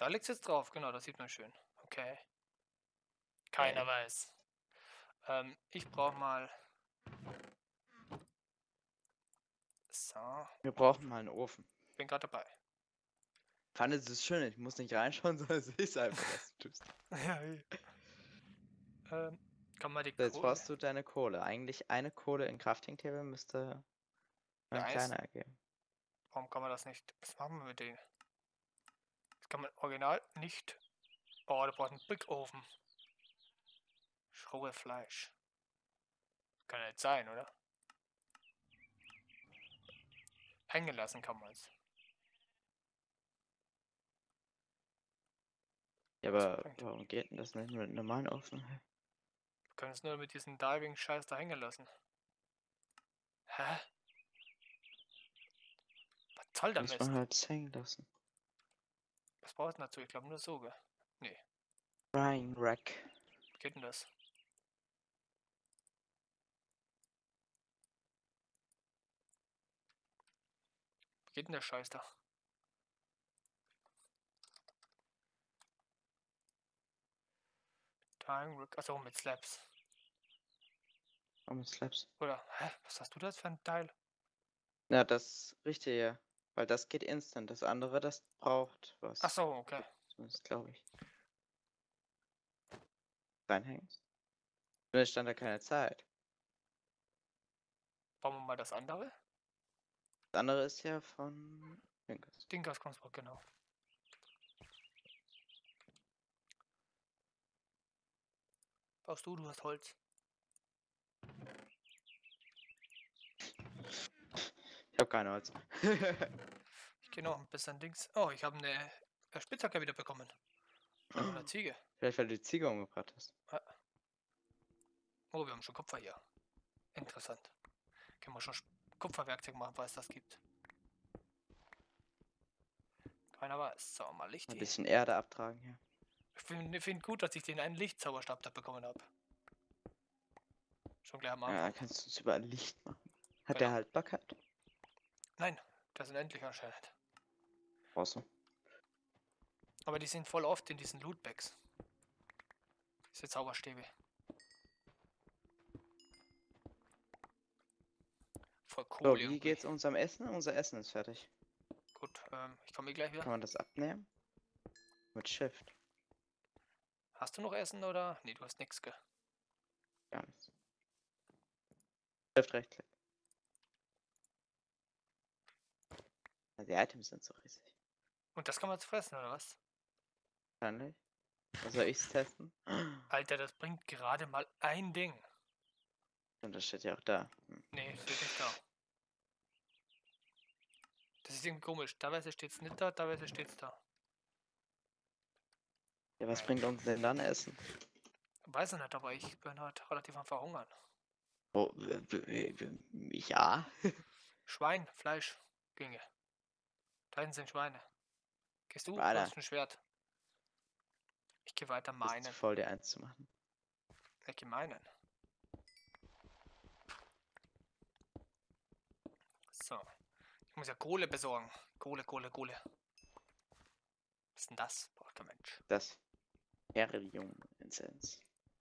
Da liegt es jetzt drauf, genau, das sieht man schön. Okay. Keiner weiß. Ich brauche mal. So. Wir brauchen mal einen Ofen. Bin gerade dabei. Pfanne, das ist schön, ich muss nicht reinschauen, sondern sehe es einfach, was du tust. Ja, kann man die So, jetzt Kohle. brauchst du deine Kohle. Eigentlich eine Kohle in Crafting Table müsste Ja, ein kleiner ergeben. warum kann man das nicht? Was machen wir mit denen? Das kann man original nicht. Oh, da braucht einen Backofen. Schrohe Fleisch. Kann ja nicht sein, oder? Hängen lassen kann man es. Ja, Was aber bringt? warum geht denn das nicht mit einem normalen Ofen? Wir können es nur mit diesem Diving-Scheiß da hängen lassen. Hä? Was soll der Muss Mist? man halt hängen lassen. Was braucht man dazu? Ich glaube nur so, gell? Nee. Frying Rack. Wie geht denn das? Wie geht denn der Scheiß da? Achso, mit Slabs. Oh, mit Slabs. Oder, hä? Was hast du das für ein Teil? Ja, das Richtige. Weil das geht instant. Das andere, das braucht was. Achso, okay. Zumindest glaube ich. Reinhängst. Nur stand da keine Zeit. Bauen wir mal das andere. Das andere ist ja von Pinkers. Dinkas Konstrukt, genau. Baust du hast Holz. Ich habe keine Holz. Ich gehe noch ein bisschen Dings. Oh, ich habe eine Spitzhacke wieder bekommen. Von einer Ziege. Vielleicht, weil du die Ziege umgebracht hast. Oh, wir haben schon Kupfer hier. Interessant. Können wir schon Kupferwerkzeug machen, weil es das gibt. Keiner weiß. So, mal Licht Ein hier. bisschen Erde abtragen hier. Ich find gut, dass ich den einen Lichtzauberstab da bekommen habe. Schon gleich am Ja, Anfang. da kannst du uns überall Licht machen. Hat Genau. der Haltbarkeit? Nein, das sind endlich anscheinend. Brauchst du. Aber die sind voll oft in diesen Lootbags. Diese Zauberstäbe. Voll cool So, wie irgendwie. geht's unserem Essen? Unser Essen ist fertig. Gut, ich komme gleich wieder. Kann man das abnehmen? Mit Shift. Hast du noch Essen oder? Nee, du hast nichts, gell? Gar nichts. Shift Rechtsklick. Die Items sind so riesig. Und das kann man jetzt fressen, oder was? Wahrscheinlich. Soll ich's testen? Alter, das bringt gerade mal ein Ding. Und das steht ja auch da. Nee, steht nicht da. Das ist irgendwie komisch. Teilweise steht's nicht da, teilweise steht's da. Ja, was bringt uns denn dann Essen? Weiß ich nicht, aber ich bin halt relativ am Verhungern. Oh, ja. Schwein, Fleisch, ginge. Da hinten sind Schweine. Gehst du? Du Alter, hast ein Schwert. Ich gehe weiter bist zu meinen. voll, dir eins zu machen. Ich gehe meinen. So. Ich muss ja Kohle besorgen. Kohle. Was ist denn das? Braucht kein Mensch. Das Herium-Incense.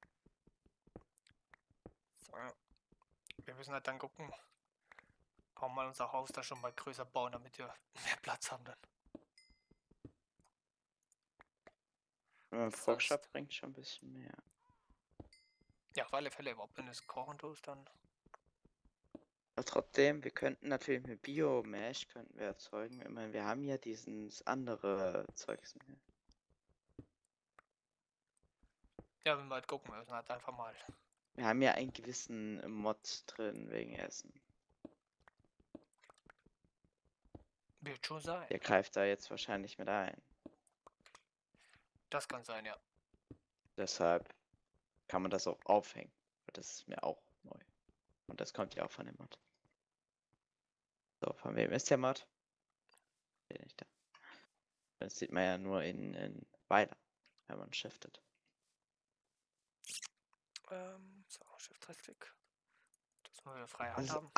So. Wir müssen halt dann gucken. Auch mal unser Haus da schon mal größer bauen, damit wir mehr Platz haben dann. Frogshop bringt schon ein bisschen mehr. Ja, auf alle Fälle, überhaupt wenn du es kochen tust, dann. Aber trotzdem, wir könnten natürlich mit Biomesh könnten wir erzeugen. Ich meine, wir haben ja dieses andere Zeugs mehr. Ja, wenn wir halt gucken, wir müssen halt einfach mal. Wir haben ja einen gewissen Mod drin wegen Essen. Wird schon sein. Der greift da jetzt wahrscheinlich mit ein. Das kann sein, ja. Deshalb kann man das auch aufhängen. Das ist mir auch neu. Und das kommt ja auch von dem Mod. So, von wem ist der Mod? Steht nicht da. Das sieht man ja nur in Weiler, wenn man shiftet. So, Shift-Rechtsklick. Dass wir wieder freie Es Hand ist haben.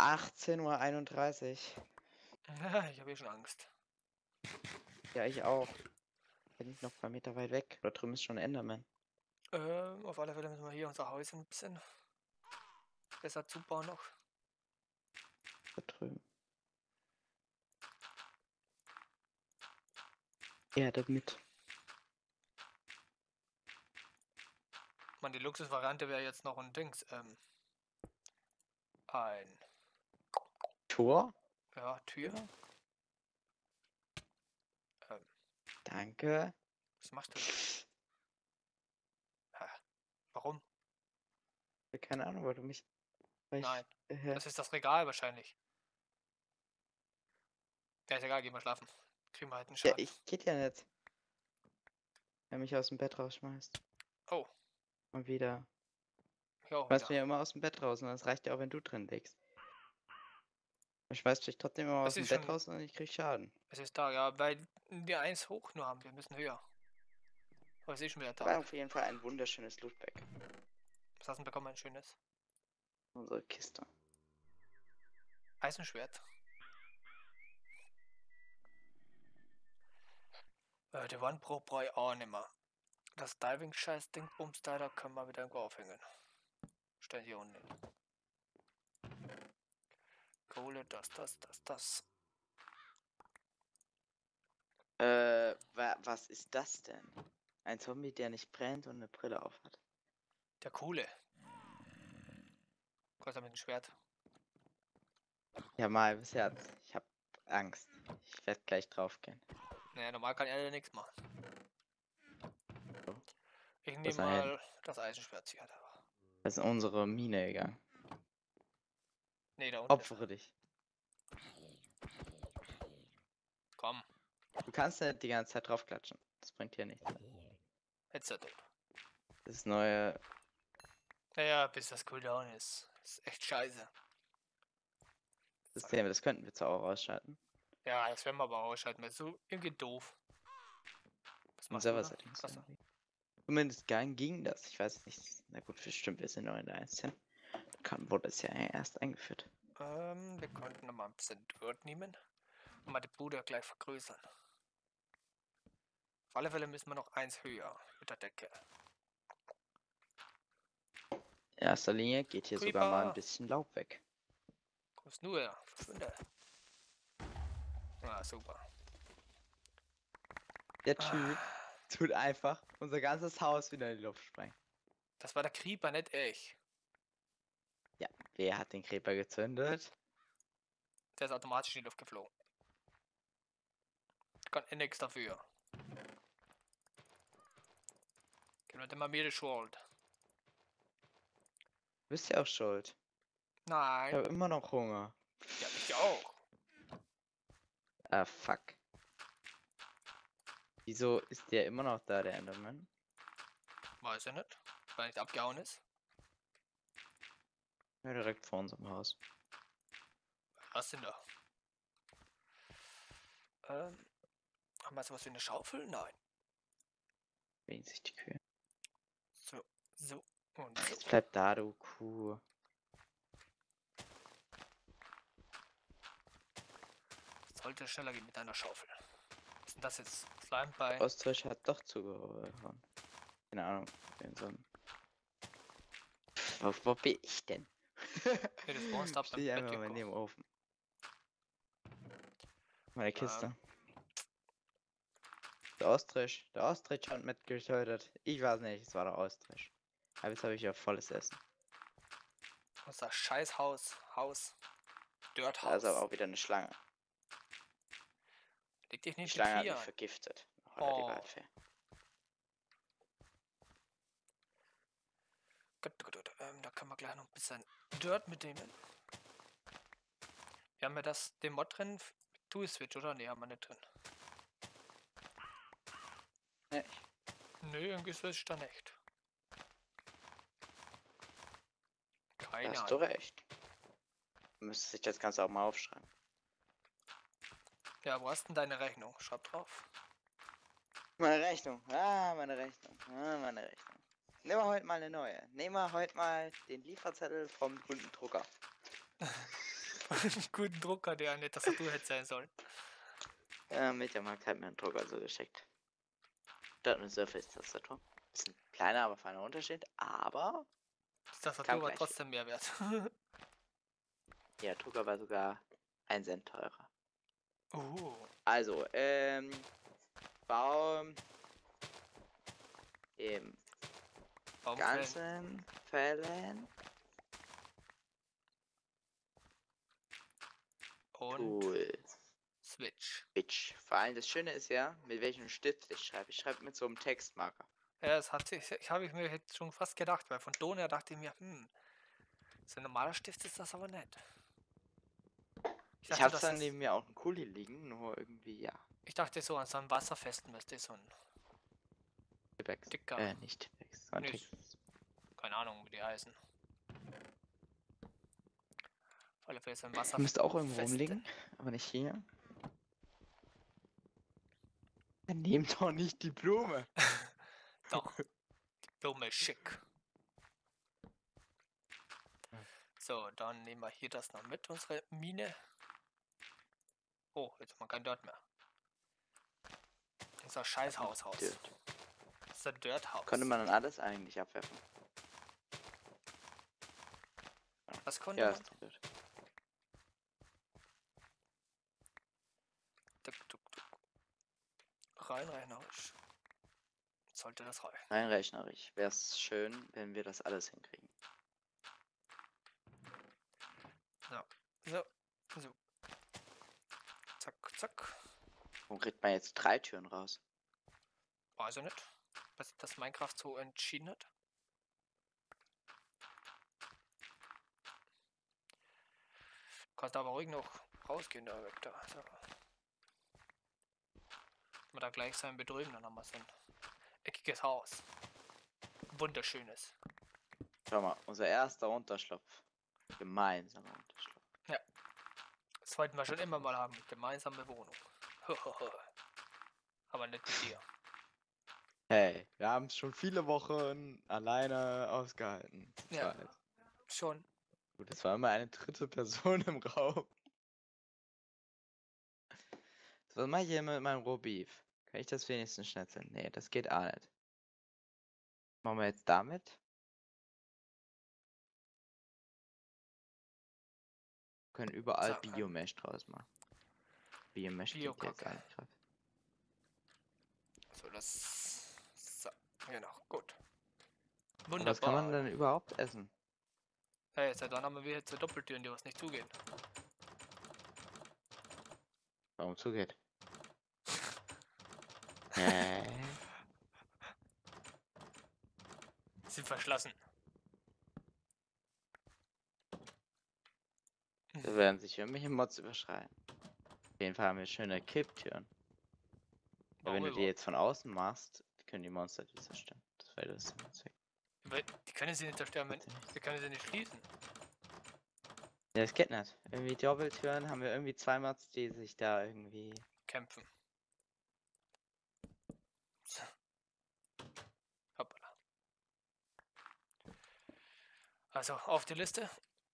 18:31 Uhr. Ich habe eh schon Angst. Ja, ich auch. bin ich noch ein paar Meter weit weg. Da drüben ist schon Enderman. Auf alle Fälle müssen wir hier unser Haus ein bisschen besser zubauen noch. Da drüben. Erde mit. Man, die Luxusvariante wäre jetzt noch ein Dings, ein, Tor? ja, Tür. Danke. Was machst du? Hä? Warum? Keine Ahnung, weil du mich. Weil Nein, ich, das ist das Regal wahrscheinlich. Ja, ist egal, geh mal schlafen. Kriegen wir halt einen ja, Schaden. geht ja nicht. Wenn mich aus dem Bett rausschmeißt. Oh, Und wieder. ich auch Schmeißt mich wieder. ja immer aus dem Bett raus und das reicht ja auch, wenn du drin liegst. Du schmeißt dich trotzdem immer Es aus dem ist Bett schon, raus und ich krieg Schaden. es ist da, ja, weil wir eins hoch nur haben, wir müssen höher. Aber es ist schon wieder Aber Tag. auf jeden Fall ein wunderschönes Lootback. Was hast du denn bekommen, ein schönes? Unsere Kiste. Eisenschwert. Die Wand brauche ich auch nicht mehr. Das Diving-Scheiß-Ding-Bums da können wir wieder irgendwo aufhängen. Stellen hier unten hin. Kohle, das. Was ist das denn? Ein Zombie, der nicht brennt und eine Brille aufhat. Der Coole. Größer mit dem Schwert. Ja, mal bis jetzt. Ich hab Angst. Ich werde gleich draufgehen. Naja, normal kann er ja nichts machen. So. Ich Wo nehme ist er hin? mal das Eisenschwert hier. Das ist in unsere Mine gegangen. Nee, da unten. Opfere dich. Komm, Du kannst nicht die ganze Zeit draufklatschen. Das bringt dir nichts. jetzt ist er tot. Das neue. Naja, bis das Cooldown ist. Ist echt scheiße. System, das könnten wir zwar auch ausschalten. Ja, das werden wir aber ausschalten, weil so irgendwie doof. Was Und machst du da? Server-Settings. Achso. Zumindest ging das. Ich weiß nicht. Na gut, bestimmt, wir sind noch in der 1.10. Wurde es ja erst eingeführt. Wir könnten noch mal ein bisschen Dirt nehmen und mal die Bude gleich vergrößern. Auf alle Fälle müssen wir noch eins höher mit der Decke. In erster Linie geht hier sogar mal ein Creeper. bisschen Laub weg. Kommst nur her, verschwinde. Ah, super. Der Typ tut einfach unser ganzes Haus wieder in die Luft sprengen. Das war der Creeper, nicht ich. Ja, wer hat den Creeper gezündet? Der ist automatisch in die Luft geflogen. Ich kann nichts dafür. Gib mir mal die Schuld. Du bist ja auch schuld. Ich Nein. habe immer noch Hunger. Ja, ich auch. Ah, fuck. Wieso ist der immer noch da, der Enderman? Weiß ich nicht. Weil er nicht abgehauen ist. Ja, direkt vor unserem Haus. Was denn da? Haben wir sowas wie eine Schaufel? Nein. Wegen sich die Kühe. So und so. Jetzt bleib da, du Kuh. Sollte schneller gehen mit einer Schaufel. Was ist denn das jetzt? Slimebein? Ostrich hat doch zugehört. Keine Ahnung. In so einem... Wo bin ich denn? Nee, das Monster ab beim Steh einfach mal Bett neben dem Ofen. Meine Kiste. Der Ostrich hat mitgetötet. Ich weiß nicht, es war der Ostrich. Aber jetzt habe ich ja volles Essen. Unser scheiß Haus. Da ist Dirthaus. aber auch wieder eine Schlange. Leg dich Die nicht Schlange hat mit mich Vier. vergiftet. Oh. Gut. Da können wir gleich noch ein bisschen Dirt mitnehmen. Wir haben ja den Mod drin. Tool-Switch, oder? Nee, haben wir nicht drin. Nee. Nö, irgendwie so ist es da nicht. Da Keine hast du Ahnung. recht. Müsste sich das Ganze auch mal aufschreiben. Ja, wo hast denn deine Rechnung? Schreib drauf. Meine Rechnung. Meine Rechnung. Meine Rechnung. Nehmen wir heute mal eine neue. Nehmen wir heute mal den Lieferzettel vom guten Drucker. Guten Drucker, der nicht, dass du hättest sein sollen. Ja, Mediamarkt hat mir einen Drucker so geschickt. Statt eine Surface-Tastatur. Bisschen kleiner, aber feiner Unterschied. Aber Die Tastatur Klang war gleich. trotzdem mehr wert. der Drucker war sogar 1 Cent teurer. Also, Baum im Baumfällen. ganzen Fällen Und cool. Switch. Bitch. Vor allem das Schöne ist ja, mit welchem Stift ich schreibe. Ich schreibe mit so einem Textmarker. Ja, das habe ich mir jetzt schon fast gedacht, weil von Ton her dachte ich mir, so ein normaler Stift ist das aber nicht. Ich dachte, habe dass zwar das- neben mir auch einen Kuli liegen, nur irgendwie, ja. Ich dachte so, an so einem Wasserfesten müsste so ein Tippex. dicker, Nicht Tippex, sondern Nee, Text. keine Ahnung, wie die heißen. Auf alle Fälle so ein Müsste auch irgendwo Wasserfesten. rumliegen, aber nicht hier. Dann nehmt doch nicht die Blume. Doch, die Blume ist schick. So, dann nehmen wir hier das noch mit, unsere Mine. Oh, jetzt haben wir kein Dirt mehr. Unser Scheißhaus. Dirt. Das ist ein Dirthaus. Konnte man dann alles eigentlich abwerfen? Was konnte Ja, man? ist Dirt. Tuk, tuk, tuk. Rein rechnerisch. Sollte das reichen. Rein rechnerisch. Wäre es schön, wenn wir das alles hinkriegen. So, so. Zack, zack. Warum kriegt man jetzt 3 Türen raus? Weiß ich nicht, was das Minecraft so entschieden hat. Kannst aber ruhig noch rausgehen, da weg da. So. Wir da gleich sein betrüben, dann haben wir so ein eckiges Haus. Wunderschönes. Schau mal, unser erster Unterschlupf. Gemeinsamer Unterschlupf. Das wollten wir schon immer mal haben, gemeinsame Wohnung. Aber nicht mit dir. Hey, wir haben es schon viele Wochen alleine ausgehalten. zu Ja. zweit. Schon. Gut, es war immer eine dritte Person im Raum. So, was mache ich hier mit meinem Rohbeef? Kann ich das wenigstens schnetzeln? Nee, das geht auch nicht. Machen wir jetzt damit? Können überall So, Biomesh draus machen. Biomesh geht jetzt Biokacke. eigentlich gerade. So, das. So, genau, gut. Aber was kann man Wunderbar. denn überhaupt essen? Hey, seit wann haben wir wieder jetzt so Doppeltüren, die was nicht zugehen? Warum zugeht? Sind verschlossen. Da werden sich irgendwelche Mods überschreiten. Auf jeden Fall haben wir schöne Kipptüren. Aber wenn du die überhaupt? jetzt von außen machst, können die Monster die zerstören. Das wäre das Zweck. Weil die können sie nicht zerstören, wir können sie nicht schließen. Ja, das geht nicht. Irgendwie Doppeltüren haben wir irgendwie 2 Mods, die sich da irgendwie. Kämpfen. So. Hoppala. Also auf die Liste.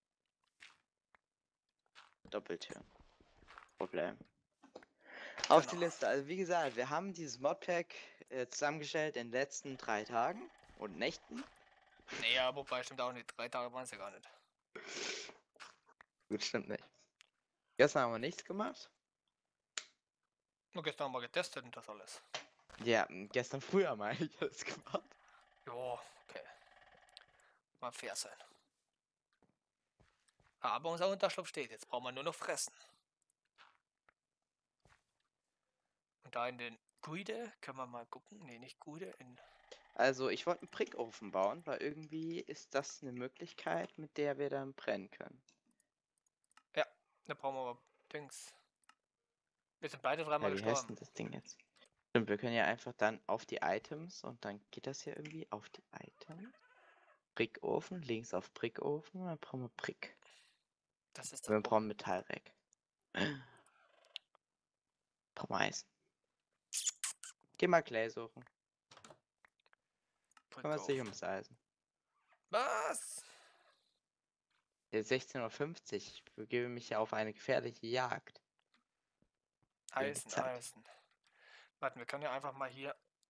Doppeltüren. Problem. Auf die Genau. Liste. Also wie gesagt, wir haben dieses Modpack zusammengestellt in den letzten 3 Tagen und Nächten. Naja, wobei stimmt auch nicht. 3 Tage waren es ja gar nicht. Gut, stimmt nicht. Gestern haben wir nichts gemacht. Nur gestern haben wir getestet und das alles. Ja, gestern früh haben wir eigentlich alles gemacht. Jo, okay. Mal fair sein. Aber unser Unterschlupf steht. Jetzt brauchen wir nur noch fressen. Und da in den Guide können wir mal gucken. Ne, nicht Guide. In Also ich wollte einen Prickofen bauen, weil irgendwie ist das eine Möglichkeit, mit der wir dann brennen können. da brauchen wir aber Dings. Wir sind beide dreimal Ja, wie heißt gestorben. denn das Ding jetzt? Stimmt, wir können ja einfach dann auf die Items und dann geht das ja irgendwie auf die Items. Prickofen, links auf Prickofen, dann brauchen wir Prick. Das ist Wir das brauchen Metallreck. Brauchen wir Eisen. Geh mal Clay suchen. Kümmert sich ums Eisen. Was? Jetzt 16:50 Uhr. Ich begebe mich ja auf eine gefährliche Jagd. Eisen, Zeit. Eisen. Warte, wir können ja einfach mal hier